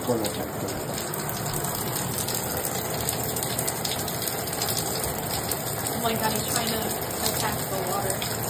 one more time. Oh my god, he's trying to attack the water.